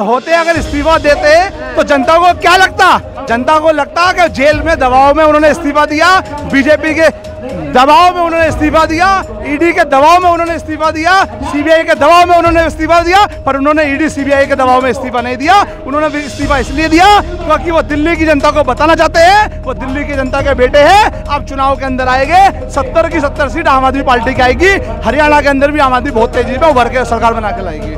होते अगर इस्तीफा देते तो जनता को क्या लगता? जनता को लगता कि जेल में दबाव में उन्होंने इस्तीफा दिया, बीजेपी के दबाव में उन्होंने इस्तीफा दिया, ईडी के दबाव में उन्होंने इस्तीफा दिया, सीबीआई के दबाव में उन्होंने इस्तीफा दिया, पर उन्होंने ईडी सीबीआई के दबाव में इस्तीफा नहीं दिया। उन्होंने इस्तीफा इसलिए दिया क्योंकि वो दिल्ली की जनता को बताना चाहते हैं, वो दिल्ली की जनता के बेटे हैं। अब चुनाव के अंदर आएंगे, 70 की 70 सीट आम आदमी पार्टी की आएगी। हरियाणा के अंदर भी आम आदमी बहुत तेजी में उभर के सरकार बना के लाएगी।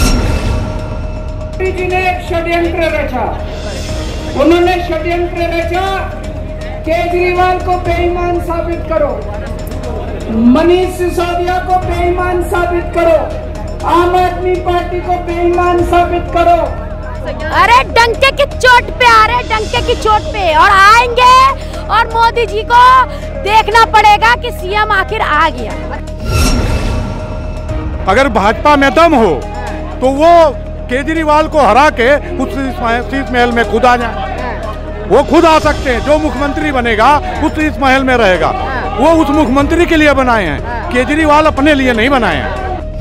जी ने एक षड्यंत्र रचा, उन्होंने षड्यंत्र रचा, केजरीवाल को बेईमान साबित करो, मनीष सिसोदिया को बेईमान साबित करो, आम आदमी पार्टी को बेईमान साबित करो। अरे डंके की चोट पे आ रहे, डंके की चोट पे, और आएंगे और मोदी जी को देखना पड़ेगा कि सीएम आखिर आ गया। अगर भाजपा में दम हो तो वो केजरीवाल को हरा के उस शीश महल में खुद आ जाए। वो खुद आ सकते हैं। जो मुख्यमंत्री बनेगा उस शीश महल में रहेगा। वो उस मुख्यमंत्री के लिए बनाए हैं, केजरीवाल अपने लिए नहीं बनाए हैं।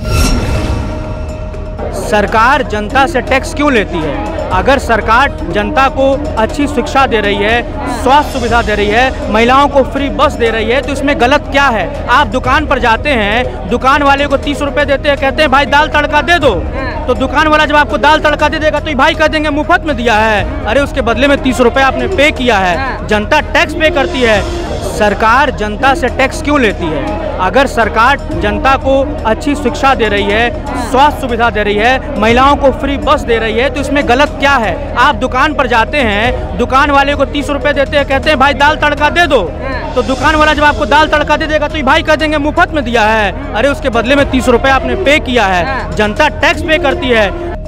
सरकार जनता से टैक्स क्यों लेती है? अगर सरकार जनता को अच्छी शिक्षा दे रही है, स्वास्थ्य सुविधा दे रही है, महिलाओं को फ्री बस दे रही है, तो इसमें गलत क्या है? आप दुकान पर जाते हैं, दुकान वाले को 30 रुपए देते हैं, कहते हैं भाई दाल तड़का दे दो, तो दुकान वाला जब आपको दाल तड़का दे देगा तो भाई कह देंगे मुफ्त में दिया है। अरे उसके बदले में 30 रुपए आपने पे किया है। जनता टैक्स पे करती है। सरकार जनता से टैक्स क्यों लेती है? अगर सरकार जनता को अच्छी शिक्षा दे रही है, स्वास्थ्य सुविधा दे रही है, महिलाओं को फ्री बस दे रही है, तो इसमें गलत क्या है? आप दुकान पर जाते हैं, दुकान वाले को 30 रुपए देते हैं, कहते हैं भाई दाल तड़का दे दो, तो दुकान वाला जब आपको दाल तड़का दे देगा तो भाई कह देंगे मुफ्त में दिया है। अरे उसके बदले में 30 रुपए आपने पे किया है। जनता टैक्स पे करती है।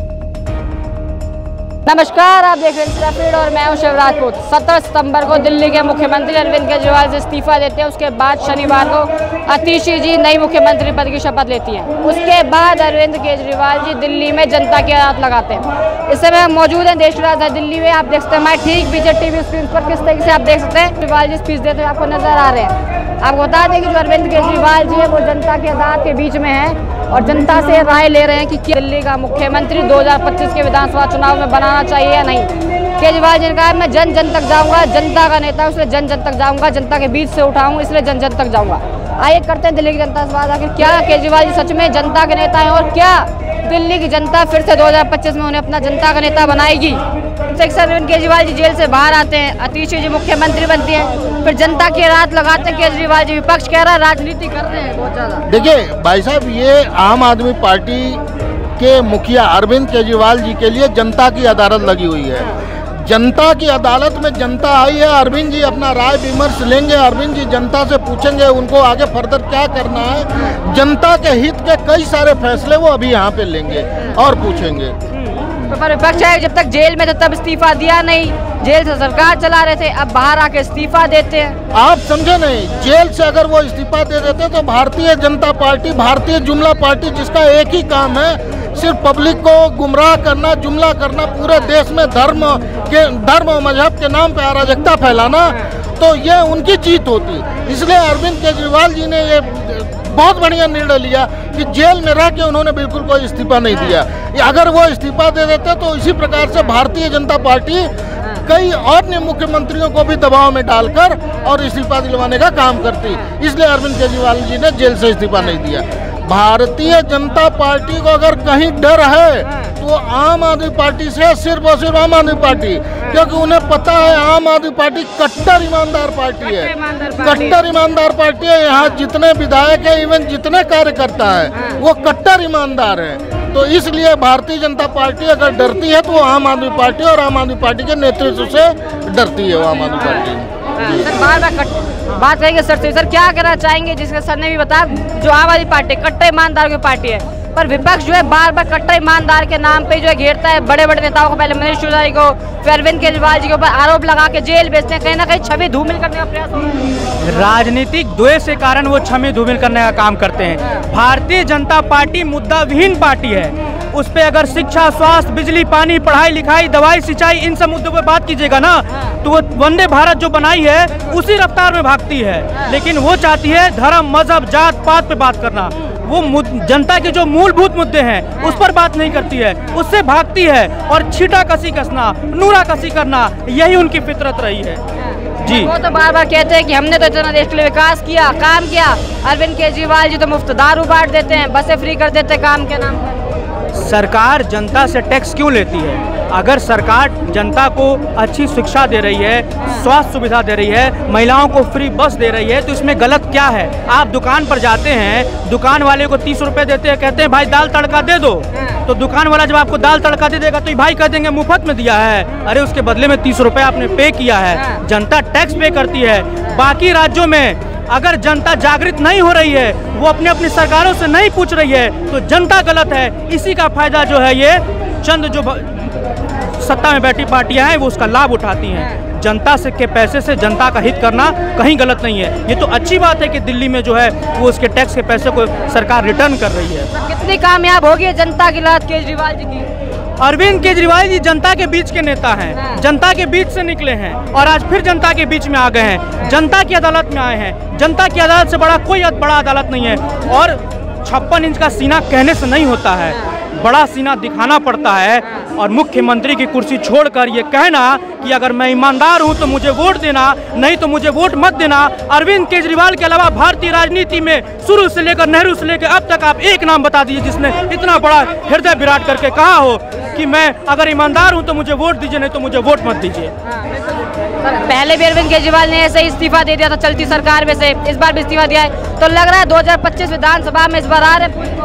नमस्कार, आप देख रहे हैं फीड और मैं हूं शिव राजपूत। 17 सितंबर को दिल्ली के मुख्यमंत्री अरविंद केजरीवाल से इस्तीफा देते हैं। उसके बाद शनिवार को आतिशी जी नई मुख्यमंत्री पद की शपथ लेती हैं। उसके बाद अरविंद केजरीवाल जी दिल्ली में जनता की आदत लगाते हैं। इस समय हम मौजूद हैं देश की राजधानी दिल्ली में। आप देख सकते हैं हमारे ठीक पीछे टीवी स्क्रीन पर किस तरीके से आप देख सकते हैं केजरीवाल जी स्पीच देते हुए आपको नजर आ रहे हैं। आपको बता दें कि जो अरविंद केजरीवाल जी है वो जनता की आदत के बीच में है और जनता से राय ले रहे हैं कि दिल्ली का मुख्यमंत्री 2025 के विधानसभा चुनाव में बनाना चाहिए या नहीं। केजरीवाल जी ने कहा मैं जन जन तक जाऊंगा, जनता का नेता इसलिए जन जन तक जाऊंगा, जनता के बीच से उठाऊंगा इसलिए जन जन तक जाऊंगा। आइए करते हैं दिल्ली की जनता से बात। आखिर क्या केजरीवाल जी सच में जनता के नेता हैं और क्या दिल्ली की जनता फिर से 2025 में उन्हें अपना जनता का नेता बनाएगी? अरविंद केजरीवाल जी जेल से बाहर आते हैं, आतिशी जी मुख्यमंत्री बनती हैं, फिर जनता की रात लगाते हैं केजरीवाल जी। विपक्ष कह रहा है राजनीति कर रहे हैं बहुत ज्यादा। देखिए भाई साहब, ये आम आदमी पार्टी के मुखिया अरविंद केजरीवाल जी के लिए जनता की अदालत लगी हुई है। जनता की अदालत में जनता आई है। अरविंद जी अपना राय विमर्श लेंगे, अरविंद जी जनता से पूछेंगे उनको आगे फर्दर क्या करना है। जनता के हित के कई सारे फैसले वो अभी यहाँ पे लेंगे और पूछेंगे। पर विपक्ष है जब तक जेल में थे तब इस्तीफा दिया नहीं, जेल से सरकार चला रहे थे, अब बाहर आके इस्तीफा देते हैं। आप समझे नहीं, जेल से अगर वो इस्तीफा दे देते तो भारतीय जनता पार्टी, भारतीय जुमला पार्टी जिसका एक ही काम है सिर्फ पब्लिक को गुमराह करना, जुमला करना, पूरे देश में धर्म और मजहब के नाम पे अराजकता फैलाना, तो ये उनकी जीत होती। इसलिए अरविंद केजरीवाल जी ने ये बहुत बढ़िया निर्णय लिया कि जेल में रह के उन्होंने बिल्कुल कोई इस्तीफा नहीं दिया। अगर वो इस्तीफा दे देते तो इसी प्रकार से भारतीय जनता पार्टी कई अन्य मुख्यमंत्रियों को भी दबाव में डालकर और इस्तीफा दिलवाने का काम करती। इसलिए अरविंद केजरीवाल जी ने जेल से इस्तीफा नहीं दिया। भारतीय जनता पार्टी को अगर कहीं डर है तो आम आदमी पार्टी से, सिर्फ और सिर्फ आम आदमी पार्टी, क्योंकि उन्हें पता है आम आदमी पार्टी कट्टर ईमानदार पार्टी है, कट्टर ईमानदार पार्टी है। यहाँ जितने विधायक है, इवन जितने कार्यकर्ता है वो कट्टर ईमानदार है। तो इसलिए भारतीय जनता पार्टी अगर डरती है तो वो आम आदमी पार्टी और आम आदमी पार्टी के नेतृत्व से डरती है वो आम आदमी पार्टी। सर बात करेंगे सर से, सर क्या कहना चाहेंगे जिसके सर ने भी बताया जो आम आदमी पार्टी कट्टर ईमानदार की पार्टी है, पर विपक्ष जो है बार बार कट्टर ईमानदार के नाम पे जो है घेरता है बड़े बड़े नेताओं को, पहले मनीष सिसोदिया को, फिर अरविंद केजरीवाल जी के ऊपर आरोप लगा के जेल भेजते हैं, कहीं ना कहीं छवि धूमिल करने का प्रयास होता है। राजनीतिक द्वेष के कारण वो छवि धूमिल करने का काम करते हैं। भारतीय जनता पार्टी मुद्दा विहीन पार्टी है। उस पे अगर शिक्षा, स्वास्थ्य, बिजली, पानी, पढ़ाई लिखाई, दवाई, सिंचाई, इन सब मुद्दों पे बात कीजिएगा ना, तो वो वंदे भारत जो बनाई है उसी रफ्तार में भागती है। लेकिन वो चाहती है धर्म, मजहब, जात पात पे बात करना। वो जनता के जो मूलभूत मुद्दे हैं उस पर बात नहीं करती है, उससे भागती है और छीटा कसी कसना, नूरा कसी करना, यही उनकी फितरत रही है। जी, वो तो बार बार कहते हैं कि हमने तो इतना देश के लिए विकास किया, काम किया। अरविंद केजरीवाल जी तो मुफ्त दारू बांट देते हैं, बसें फ्री कर देते हैं काम के नाम पर। सरकार जनता से टैक्स क्यों लेती है? अगर सरकार जनता को अच्छी शिक्षा दे रही है, स्वास्थ्य सुविधा दे रही है, महिलाओं को फ्री बस दे रही है, तो इसमें गलत क्या है? आप दुकान पर जाते हैं, दुकान वाले को 30 रुपए देते हैं, कहते हैं भाई दाल तड़का दे दो, तो दुकान वाला जब आपको दाल तड़का दे देगा तो भाई कह देंगे मुफ्त में दिया है। अरे उसके बदले में 30 रुपए आपने पे किया है। जनता टैक्स पे करती है। बाकी राज्यों में अगर जनता जागृत नहीं हो रही है, वो अपने अपनी सरकारों से नहीं पूछ रही है, तो जनता गलत है। इसी का फायदा जो है ये चंद जो सत्ता में बैठी पार्टियां हैं वो उसका लाभ उठाती हैं। जनता से के पैसे से जनता का हित करना कहीं गलत नहीं है। ये तो अच्छी बात है कि दिल्ली में जो है वो उसके टैक्स के पैसे को सरकार रिटर्न कर रही है। कितनी कामयाब होगी जनता की लात केजरीवाल जी की? अरविंद केजरीवाल जी जनता के बीच के नेता हैं, जनता के बीच से निकले हैं और आज फिर जनता के बीच में आ गए हैं, जनता की अदालत में आए हैं। जनता की अदालत से बड़ा कोई बड़ा अदालत नहीं है। और 56 इंच का सीना कहने से नहीं होता है, बड़ा सीना दिखाना पड़ता है। और मुख्यमंत्री की कुर्सी छोड़कर ये कहना कि अगर मैं ईमानदार हूं तो मुझे वोट देना, नहीं तो मुझे वोट मत देना। अरविंद केजरीवाल के अलावा भारतीय राजनीति में शुरू से लेकर नेहरू से लेकर अब तक आप एक नाम बता दीजिए जिसने इतना बड़ा हृदय विराट करके कहा हो कि मैं अगर ईमानदार हूं तो मुझे वोट दीजिए, नहीं तो मुझे वोट मत दीजिए। पहले भी अरविंद केजरीवाल ने ऐसे ही इस्तीफा दे दिया था चलती सरकार में से, इस बार भी इस्तीफा दिया है, तो लग रहा है 2025 विधानसभा में इस बार आ रहे।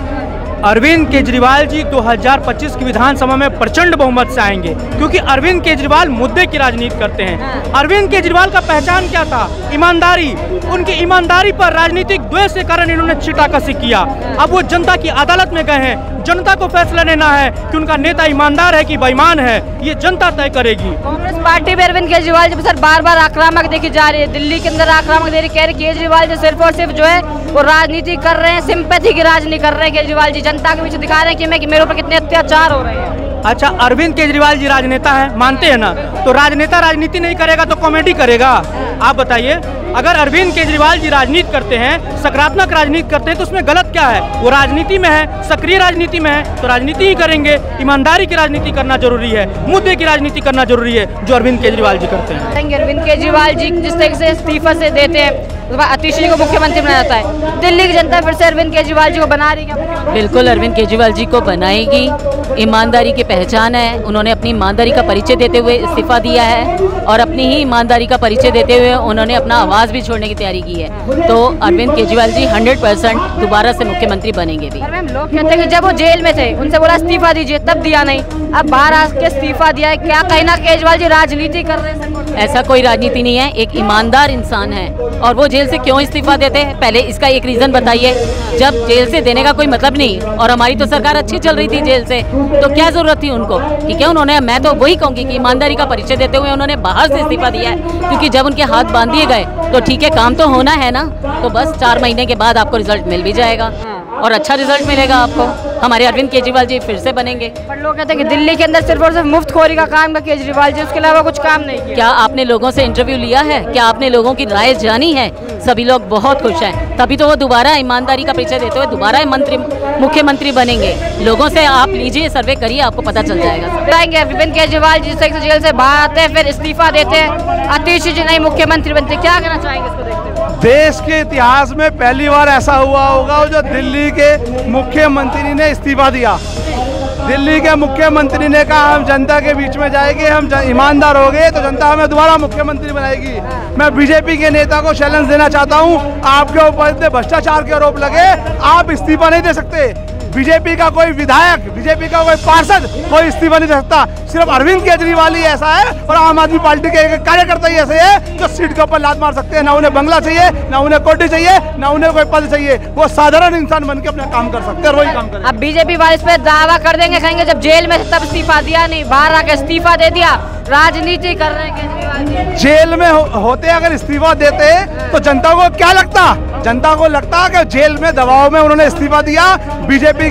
अरविंद केजरीवाल जी 2025 की विधानसभा में प्रचंड बहुमत से आएंगे, क्योंकि अरविंद केजरीवाल मुद्दे की राजनीति करते हैं। अरविंद केजरीवाल का पहचान क्या था? ईमानदारी। उनकी ईमानदारी पर राजनीतिक द्वेष के कारण इन्होंने छीटाकशी किया। अब वो जनता की अदालत में गए हैं, जनता को फैसला लेना है कि उनका नेता ईमानदार है कि बेईमान है, ये जनता तय करेगी। कांग्रेस पार्टी में अरविंद केजरीवाल जी सर बार बार आक्रामक देखी जा रही है, दिल्ली के अंदर आक्रामक दे रही, कह रही केजरीवाल जी सिर्फ और सिर्फ जो है वो राजनीति कर रहे हैं, सिंपैथी की राजनीति कर रहे हैं। केजरीवाल जी जनता के बीच दिखा रहे हैं कि मेरे ऊपर कितने अत्याचार हो रहे हैं। अच्छा, अरविंद केजरीवाल जी राजनेता है, मानते हैं ना? तो राजनेता राजनीति नहीं करेगा तो कॉमेडी करेगा? आप बताइए। अगर अरविंद केजरीवाल जी राजनीति करते हैं, सकारात्मक राजनीति करते हैं, तो उसमें गलत क्या है? वो राजनीति में है, सक्रिय राजनीति में है, तो राजनीति ही करेंगे। ईमानदारी की राजनीति करना जरूरी है, मुद्दे की राजनीति करना जरूरी है, जो अरविंद केजरीवाल जी करते हैं। अरविंद केजरीवाल जी जिस तरीके से इस्तीफा से देते हैं, आतिश जी को मुख्यमंत्री बनाया जाता है, दिल्ली की जनता फिर से अरविंद केजरीवाल जी को बना रही है। बिल्कुल अरविंद केजरीवाल जी को बनाएगी। ईमानदारी की पहचान है, उन्होंने अपनी ईमानदारी का परिचय देते हुए इस्तीफा दिया है और अपनी ही ईमानदारी का परिचय देते हुए उन्होंने अपना आवाज़ भी छोड़ने की तैयारी की है। तो अरविंद केजरीवाल जी 100% दोबारा से मुख्यमंत्री बनेंगे भी। मैम लोग कहते हैं कि जब वो जेल में थे उनसे बोला इस्तीफा दीजिए, तब दिया नहीं, अब बाहर आके इस्तीफा दिया है। क्या कहना केजरीवाल जी राजनीति कर रहे हैं? ऐसा कोई राजनीति नहीं है, एक ईमानदार इंसान है और वो जेल से क्यों इस्तीफा देते हैं, पहले इसका एक रीज़न बताइए। जब जेल से देने का कोई मतलब नहीं और हमारी तो सरकार अच्छी चल रही थी जेल से, तो क्या जरूरत थी उनको? ठीक है, उन्होंने, मैं तो वही कहूँगी कि ईमानदारी का परिचय देते हुए उन्होंने बाहर से इस्तीफा दिया है, क्योंकि जब उनके हाथ बांध दिए गए तो ठीक है, काम तो होना है ना, तो बस 4 महीने के बाद आपको रिजल्ट मिल भी जाएगा और अच्छा रिजल्ट मिलेगा आपको। हमारे अरविंद केजरीवाल जी फिर से बनेंगे। पर लोग कहते हैं कि दिल्ली के अंदर सिर्फ और सिर्फ मुफ्तखोरी का काम है केजरीवाल जी, उसके अलावा कुछ काम नहीं किया। क्या आपने लोगों से इंटरव्यू लिया है? क्या आपने लोगों की राय जानी है? सभी लोग बहुत खुश हैं, तभी तो वो दोबारा ईमानदारी का परिचय देते हुए दोबारा मुख्यमंत्री बनेंगे। लोगों से आप लीजिए, सर्वे करिए, आपको पता चल जाएगा। अरविंद केजरीवाल जिस तरह से जेल से बाहर आते हैं फिर इस्तीफा देते हैं, आतिश जी नए मुख्यमंत्री बनते, क्या कहना चाहेंगे इसको देखते हुए? देश के इतिहास में पहली बार ऐसा हुआ होगा जो दिल्ली के मुख्यमंत्री ने इस्तीफा दिया। दिल्ली के मुख्यमंत्री ने कहा हम जनता के बीच में जाएंगे, हम ईमानदार हो गए तो जनता हमें दोबारा मुख्यमंत्री बनाएगी। मैं बीजेपी के नेता को चैलेंज देना चाहता हूं, आपके ऊपर इतने भ्रष्टाचार के आरोप लगे, आप इस्तीफा नहीं दे सकते। बीजेपी का कोई विधायक, बीजेपी का कोई पार्षद कोई इस्तीफा नहीं दे सकता। सिर्फ अरविंद केजरीवाल ही ऐसा है और आम आदमी पार्टी के एक कार्यकर्ता ही ऐसे है जो सीट के ऊपर लात मार सकते हैं। ना उन्हें बंगला चाहिए, ना उन्हें कोठी चाहिए, ना उन्हें कोई पद चाहिए, वो साधारण इंसान बन के अपना काम कर सकते हैं और वही काम करें। अब बीजेपी वाले इस पे दावा कर देंगे, कहेंगे जब जेल में तब इस्तीफा दिया नहीं, बाहर आके इस्तीफा दे दिया, राजनीति कर रहे हैं केजरीवाल जी। जेल में होते अगर इस्तीफा देते तो जनता को क्या लगता? जनता को लगता कि जेल में दबाव में उन्होंने इस्तीफा दिया, बीजेपी के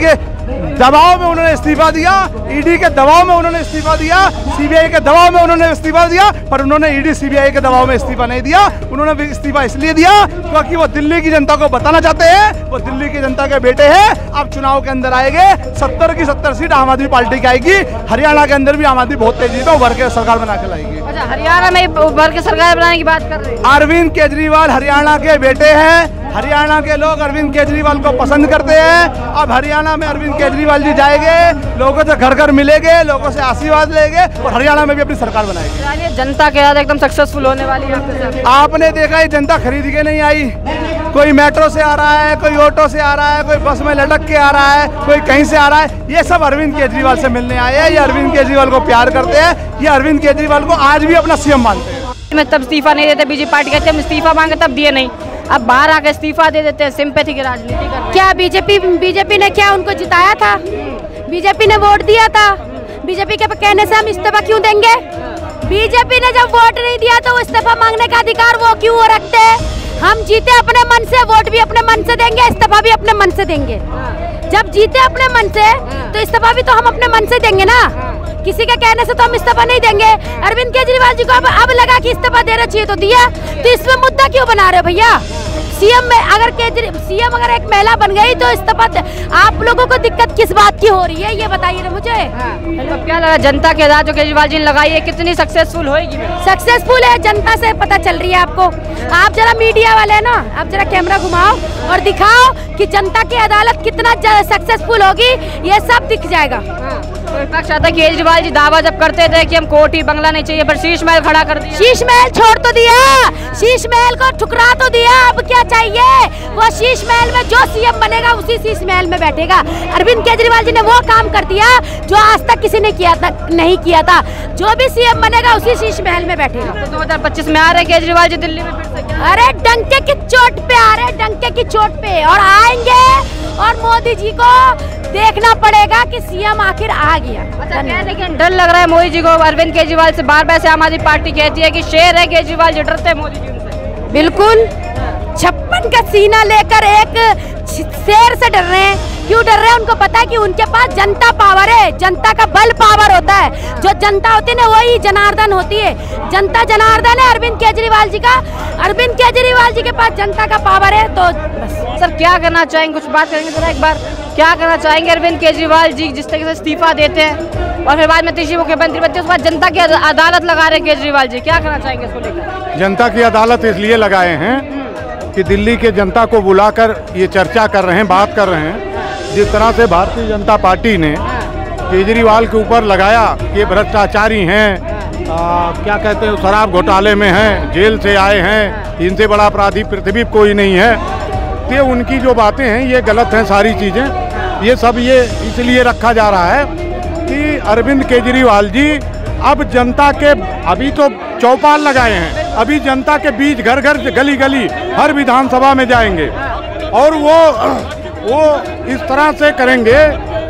दबाव में उन्होंने इस्तीफा दिया, ईडी के दबाव में उन्होंने इस्तीफा दिया, सीबीआई के दबाव में उन्होंने इस्तीफा दिया, पर उन्होंने ईडी सीबीआई के दबाव में इस्तीफा नहीं दिया। उन्होंने इस्तीफा इसलिए दिया क्योंकि वो दिल्ली की जनता को बताना चाहते हैं वो दिल्ली की जनता के बेटे हैं। अब चुनाव के अंदर आएंगे, 70 की 70 सीट आम आदमी पार्टी की आएगी। हरियाणा के अंदर भी आम आदमी बहुत तेजी से उभर के सरकार बना के लाएगी। अच्छा, हरियाणा में उभर के सरकार बनाने की बात कर रहे हैं। अरविंद केजरीवाल हरियाणा के बेटे हैं। हरियाणा के लोग अरविंद केजरीवाल को पसंद करते हैं। अब हरियाणा में अरविंद केजरीवाल जी जाएंगे, लोगों से घर घर मिलेंगे, लोगों से आशीर्वाद लेंगे और हरियाणा में भी अपनी सरकार बनाएंगे। जनता के साथ एकदम सक्सेसफुल होने वाली है। आपने देखा है जनता खरीद के नहीं आई। कोई मेट्रो से आ रहा है, कोई ऑटो से आ रहा है, कोई बस में लटक के आ रहा है, कोई कहीं से आ रहा है। ये सब अरविंद केजरीवाल से मिलने आए हैं। ये अरविंद केजरीवाल को प्यार करते हैं। ये अरविंद केजरीवाल को आज भी अपना सीएम मानते हैं। में तब इस्तीफा नहीं देते, बीजेपी पार्टी कहते हम इस्तीफा मांगे तब दिए नहीं, अब बाहर आकर इस्तीफा दे देते हैं, सिंपैथी की राजनीति कर। क्या बीजेपी ने क्या उनको जिताया था? बीजेपी ने वोट दिया था। बीजेपी के कहने से हम इस्तीफा क्यों देंगे? बीजेपी ने जब वोट नहीं दिया तो इस्तीफा मांगने का अधिकार वो क्यों रखते हैं? हम जीते अपने मन से, वोट भी अपने मन से देंगे, इस्तीफा भी अपने मन से देंगे। जब जीते अपने मन से तो इस्तीफा भी तो हम अपने मन से देंगे ना, किसी के कहने से तो हम इस्तीफा नहीं देंगे। अरविंद केजरीवाल जी को अब लगा कि इस्तीफा देना चाहिए तो दिया, तो इसमें मुद्दा क्यों बना रहे हो भैया? सीएम में अगर सीएम अगर एक महिला बन गई तो इस्तीफा, आप लोगों को दिक्कत किस बात की हो रही है ये बताइए ना मुझे। तो क्या लगा जनता के साथ जो केजरीवाल जी ने लगाई है कितनी सक्सेसफुल होगी? सक्सेसफुल है, जनता से पता चल रही है आपको। आप जरा मीडिया वाले है ना, आप जरा कैमरा घुमाओ और दिखाओ कि जनता की अदालत कितना सक्सेसफुल होगी, ये सब दिख जाएगा। विपक्ष आता केजरीवाल जी दावा जब करते थे कि हम कोठी बंगला नहीं चाहिए, पर शीश महल खड़ा कर दिया। शीश महल छोड़ तो दिया, शीश महल को ठुकरा तो दिया, अब क्या चाहिए? वो शीश महल में जो सीएम बनेगा उसी शीश महल में बैठेगा। अरविंद केजरीवाल जी ने वो काम कर दिया जो आज तक किसी ने किया था, नहीं किया था। जो भी सीएम बनेगा उसी शीश महल में बैठेगा। तो 2025 में आ रहे केजरीवाल जी दिल्ली में फिर से? अरे डंके की चोट पे आ रहे, डंके की चोट पे, और आएंगे और मोदी जी को देखना पड़ेगा कि सीएम आखिर आ गया। अच्छा, लेकिन डर लग रहा है मोदी जी को अरविंद केजरीवाल से। बार बार से आम आदमी पार्टी कहती है कि शेर है केजरीवाल जी, डरते हैं मोदी जी उनसे। बिल्कुल 56 का सीना लेकर एक शेर से डर रहे हैं। क्यों डर रहे हैं? उनको पता है कि उनके पास जनता पावर है, जनता का बल पावर होता है। जो जनता होती है ना वही जनार्दन होती है। जनता जनार्दन है अरविंद केजरीवाल जी का। अरविंद केजरीवाल जी के पास जनता का पावर है। तो बस सर क्या करना चाहेंगे, कुछ बात करेंगे जरा एक बार, क्या करना चाहेंगे अरविंद केजरीवाल जी जिस तरीके से इस्तीफा देते हैं और फिर बाद में तीसरी मुख्यमंत्री बनते हैं, उसके बाद जनता की अदालत लगा रहे हैं केजरीवाल जी, क्या करना चाहेंगे इसको लेकर? जनता की अदालत इसलिए लगाए हैं कि दिल्ली के जनता को बुलाकर ये चर्चा कर रहे हैं, बात कर रहे हैं। जिस तरह से भारतीय जनता पार्टी ने केजरीवाल के ऊपर लगाया कि ये भ्रष्टाचारी हैं, क्या कहते हैं, शराब घोटाले में हैं, जेल से आए हैं, इनसे बड़ा अपराधी पृथ्वी कोई नहीं है। तो ये उनकी जो बातें हैं ये गलत हैं सारी चीज़ें। ये सब ये इसलिए रखा जा रहा है कि अरविंद केजरीवाल जी अब जनता के, अभी तो चौपाल लगाए हैं, अभी जनता के बीच घर घर गली गली हर विधानसभा में जाएंगे और वो इस तरह से करेंगे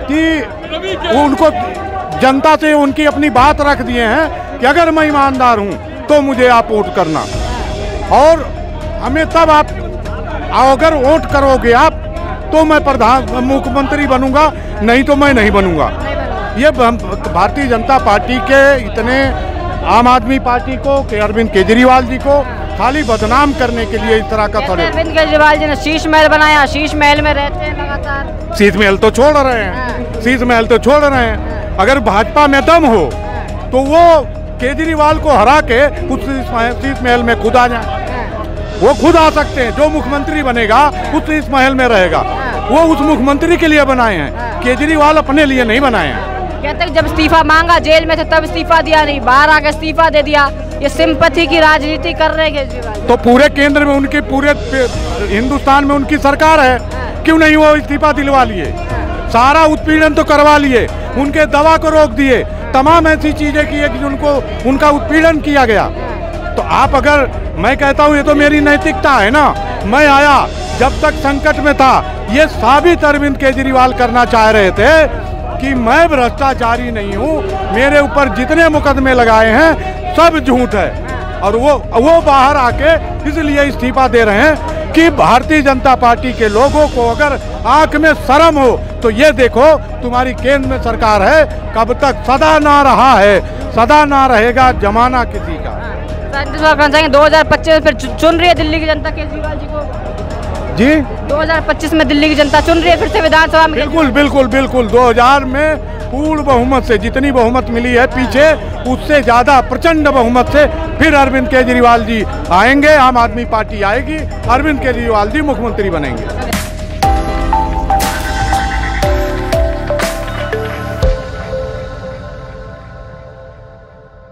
कि उनको जनता से उनकी अपनी बात रख दिए हैं कि अगर मैं ईमानदार हूं तो मुझे आप वोट करना, और हमें तब आप अगर वोट करोगे आप तो मैं मुख्यमंत्री बनूंगा, नहीं तो मैं नहीं बनूंगा। ये भारतीय जनता पार्टी के इतने आम आदमी पार्टी को कि अरविंद केजरीवाल जी को खाली बदनाम करने के लिए इस तरह का थोड़े। अरविंद केजरीवाल जी ने शीश महल बनाया, शीश महल में रहते हैं लगातार। शीश महल तो छोड़ रहे हैं, शीश महल तो छोड़ रहे हैं। अगर भाजपा में दम हो तो वो केजरीवाल को हरा के उस शीश महल में खुद आ जाए। वो खुद आ सकते हैं, जो मुख्यमंत्री बनेगा उस शीश महल में रहेगा। वो उस मुख्यमंत्री के लिए बनाए हैं, केजरीवाल अपने लिए नहीं बनाए हैं। कहते हैं जब इस्तीफा मांगा जेल में थे तब इस्तीफा दिया नहीं, बाहर आकर इस्तीफा दे दिया। ये सिंपैथी की राजनीति कर रहे हैं केजरीवाल। तो पूरे केंद्र में उनके, पूरे हिंदुस्तान में उनकी सरकार है, क्यों नहीं वो इस्तीफा दिलवा लिए? सारा उत्पीड़न तो करवा लिए, उनके दवा को रोक दिए, तमाम ऐसी चीजें की है कि उनका उत्पीड़न किया गया। तो आप अगर, मैं कहता हूँ ये तो मेरी नैतिकता है ना, मैं आया जब तक संकट में था, ये साबित अरविंद केजरीवाल करना चाह रहे थे कि मैं भ्रष्टाचारी नहीं हूँ, मेरे ऊपर जितने मुकदमे लगाए हैं सब झूठ है। और वो बाहर आके इसलिए इस्तीफा दे रहे हैं कि भारतीय जनता पार्टी के लोगों को अगर आंख में शर्म हो तो ये देखो तुम्हारी केंद्र में सरकार है, कब तक सदा ना रहा है, सदा ना रहेगा जमाना किसी का। 2025 फिर चुन रही है दिल्ली की जनता केजरीवाल जी को जी 2025 में दिल्ली की जनता चुन रही है फिर से विधानसभा में? बिल्कुल बिल्कुल बिल्कुल 2000 में पूर्ण बहुमत से जितनी बहुमत मिली है पीछे, उससे ज्यादा प्रचंड बहुमत से फिर अरविंद केजरीवाल जी आएंगे, आम आदमी पार्टी आएगी, अरविंद केजरीवाल जी मुख्यमंत्री बनेंगे।